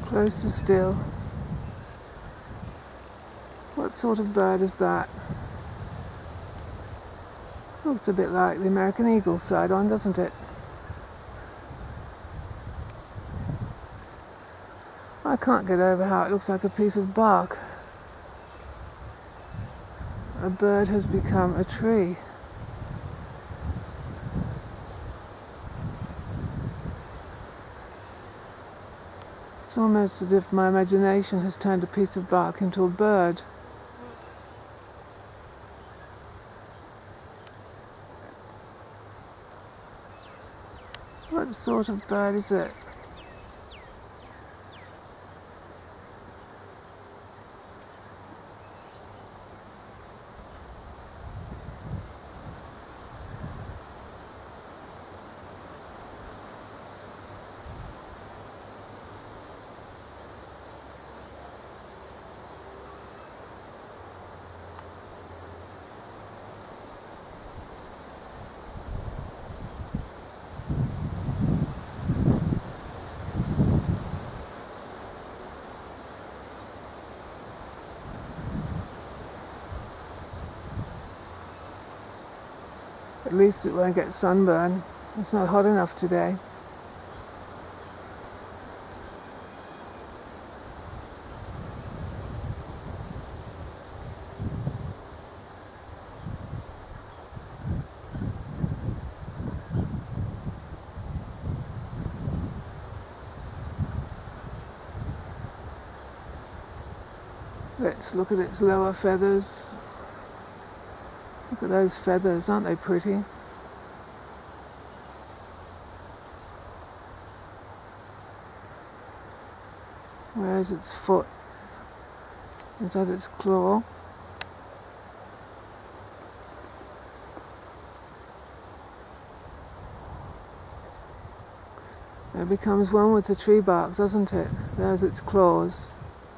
Closer still. What sort of bird is that? Looks a bit like the American eagle side on, doesn't it? I can't get over how it looks like a piece of bark. A bird has become a tree. It's almost as if my imagination has turned a piece of bark into a bird. What sort of bird is it? At least it won't get sunburn. It's not hot enough today. Let's look at its lower feathers. Look at those feathers, aren't they pretty? Where's its foot? Is that its claw? It becomes one with the tree bark, doesn't it? There's its claws.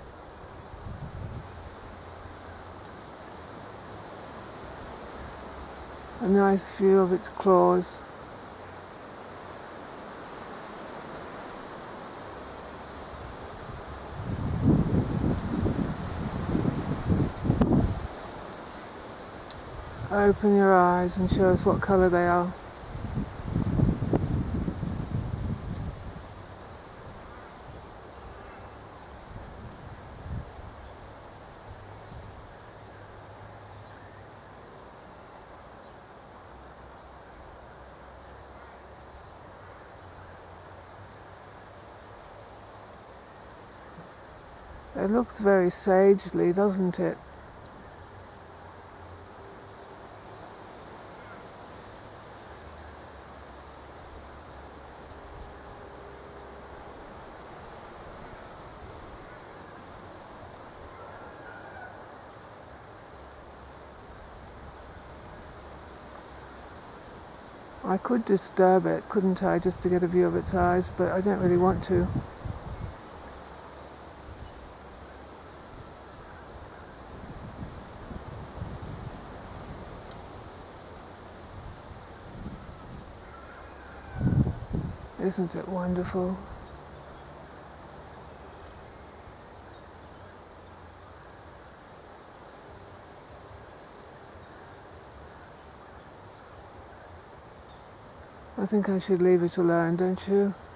A nice view of its claws. Open your eyes and show us what colour they are. It looks very sagely, doesn't it? I could disturb it, couldn't I, just to get a view of its eyes, but I don't really want to. Isn't it wonderful? I think I should leave it alone, don't you?